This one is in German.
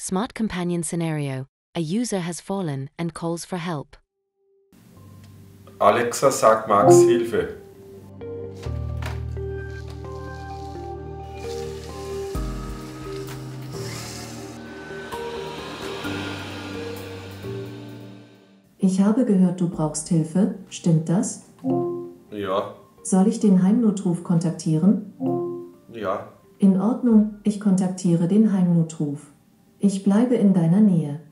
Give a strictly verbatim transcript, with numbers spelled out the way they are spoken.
Smart companion scenario. A user has fallen and calls for help. Alexa, sag Max Hilfe. Ich habe gehört, du brauchst Hilfe. Stimmt das? Ja, Soll ich den Heimnotruf kontaktieren? ja. In Ordnung, ich kontaktiere den Heimnotruf. Ich bleibe in deiner Nähe.